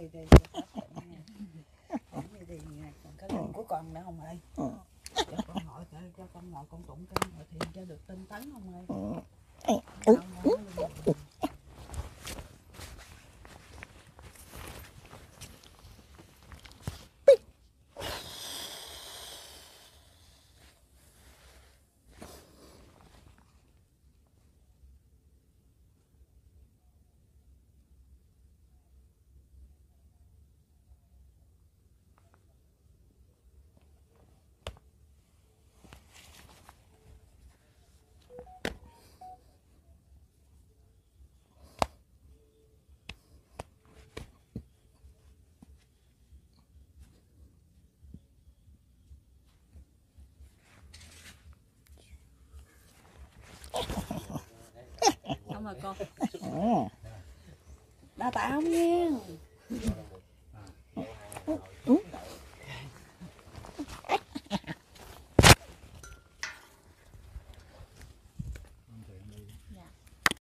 thì còn cái lưng của con nữa không ơi? Cho con ngồi cho con ngồi con tụng kinh rồi thì cho được tinh tấn không ơi? Xong rồi con. Đa tạ không nha.